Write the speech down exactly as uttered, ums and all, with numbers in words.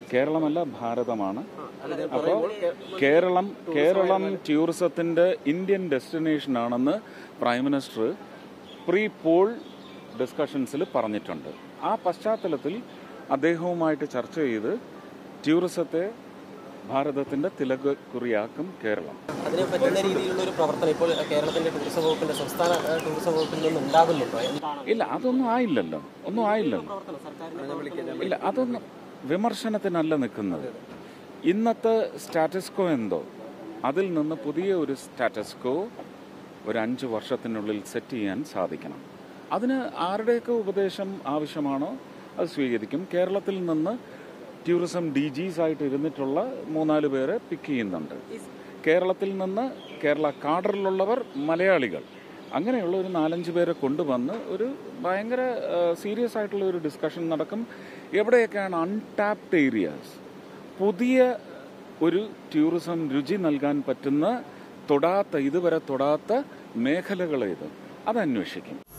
കേരളമല്ല, ഭാരതമാണ്. അപ്പോൾ കേരളം കേരളം ടൂറിസത്തിന്റെ Indian destination ആണെന്ന് പ്രൈം മിനിസ്റ്റർ പ്രീ പോൾ ഡിസ്കഷൻസിൽ പറഞ്ഞിട്ടുണ്ട്. ആ പശ്ചാത്തലത്തിൽ അദ്ദേഹവുമായിട്ട് ചർച്ച ചെയ്ത് ടൂറിസത്തെ ഭാരതത്തിന്റെ തിലകക്കുറിയാക്കും കേരളം. അതിന് പറ്റുന്ന രീതിയിലുള്ള ഒരു പ്രവർത്തനം ഇപ്പോൾ കേരളത്തിന്റെ ടൂറിസം വകുപ്പിന്റെ സംസ്ഥാന ടൂറിസം വകുപ്പിൽ നിന്ന് ഉണ്ടാകുന്നുണ്ടോ? ഇല്ല, അതൊന്നും ആയില്ലല്ലോ ഒന്നും ആയില്ലല്ലോ ഇല്ല, അതൊന്നും വിമർശനത്തിനല്ല നിൽക്കുന്നത്. ഇന്നത്തെ സ്റ്റാറ്റസ്കോ എന്തോ അതിൽ നിന്ന് പുതിയ ഒരു സ്റ്റാറ്റസ്കോ ഒരു അഞ്ച് വർഷത്തിനുള്ളിൽ സെറ്റ് ചെയ്യാൻ സാധിക്കണം. അതിന് ആരുടെയൊക്കെ ഉപദേശം ആവശ്യമാണോ അത് സ്വീകരിക്കും. കേരളത്തിൽ നിന്ന് ടൂറിസം ഡി ജീസ് ആയിട്ട് ഇരുന്നിട്ടുള്ള മൂന്നാല് പേരെ പിക്ക് ചെയ്യുന്നുണ്ട്. കേരളത്തിൽ നിന്ന് കേരള കാഡറിലുള്ളവർ മലയാളികൾ, അങ്ങനെയുള്ള ഒരു നാലഞ്ച് പേരെ കൊണ്ടുവന്ന് ഒരു ഭയങ്കര സീരിയസ് ആയിട്ടുള്ള ഒരു ഡിസ്കഷൻ നടക്കും. എവിടെയൊക്കെയാണ് അൺടാപ്ഡ് ഏരിയാസ്, പുതിയ ഒരു ടൂറിസം രുചി നൽകാൻ പറ്റുന്ന തൊടാത്ത ഇതുവരെ തൊടാത്ത മേഖലകളേത്, അത് അന്വേഷിക്കും.